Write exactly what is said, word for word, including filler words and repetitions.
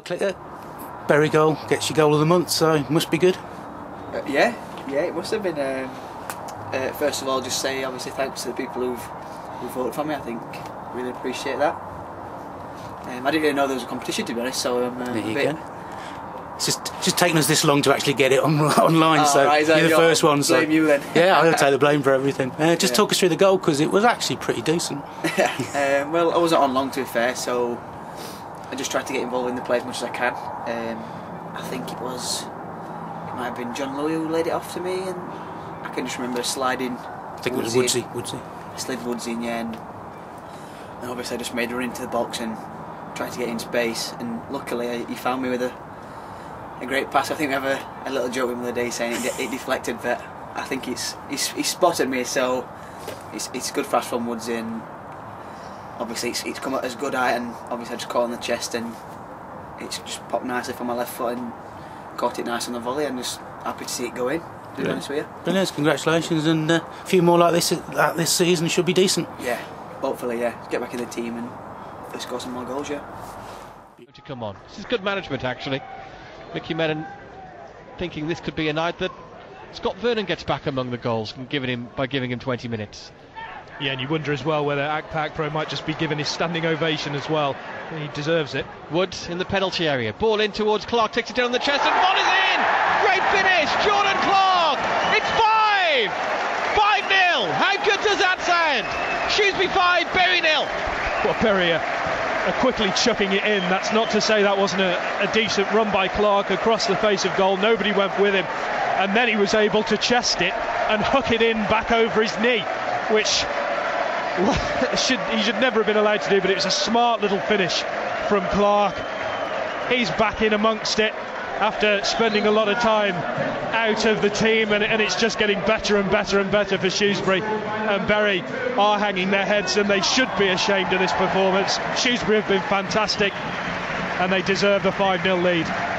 clicker. Berry goal gets your goal of the month, so it must be good. Uh, yeah, yeah, it must have been. Um, uh, first of all, just say obviously thanks to the people who've, who voted for me. I think really appreciate that. Um, I didn't even know there was a competition, to be honest, so I'm uh, there you a bit. Go. It's just just taken us this long to actually get it on, online, Oh, so right, you're the your, first one. So blame you then. Yeah, I'll take the blame for everything. Uh, just Yeah. talk us through the goal, because it was actually pretty decent. um, well, I wasn't on long, to be fair, so I just tried to get involved in the play as much as I can. Um, I think it was, it might have been John Louis who laid it off to me, and I can just remember sliding. I think it was Woodsy. Woodsy. I slid Woodsy in, yeah, and, and obviously I just made a run into the box and tried to get in space, and luckily I, he found me with a, a great pass. I think we have a, a little joke with him the other day saying it, it deflected, but I think it's he's, he spotted me, so it's, it's good fast from Woodsy, and obviously it's, it's come at as good height, and obviously I just caught on the chest, and it's just popped nicely from my left foot and caught it nice on the volley. I'm just happy to see it go in, to be honest with you. Brilliant, congratulations, and uh, a few more like this like this season should be decent. Yeah, hopefully, yeah. Get back in the team and let's score some more goals, yeah. To come on. This is good management, actually. Mickey Menon thinking this could be a night that Scott Vernon gets back among the goals and giving him by giving him twenty minutes. Yeah, and you wonder as well whether Akpak Pro might just be given his standing ovation as well. He deserves it. Wood in the penalty area. Ball in towards Clark, takes it down on the chest, and Von is in! Great finish! Jordan Clark! It's five! five nil! How good does that sound? Shrewsbury five, Bury nil! Well, Bury are, are quickly chucking it in. That's not to say that wasn't a, a decent run by Clark across the face of goal. Nobody went with him. And then he was able to chest it and hook it in back over his knee, which should, he should never have been allowed to do, but it was a smart little finish from Clark. He's back in amongst it after spending a lot of time out of the team, and, and it's just getting better and better and better for Shrewsbury. And Bury are hanging their heads, and they should be ashamed of this performance. Shrewsbury have been fantastic, and they deserve the five nil lead.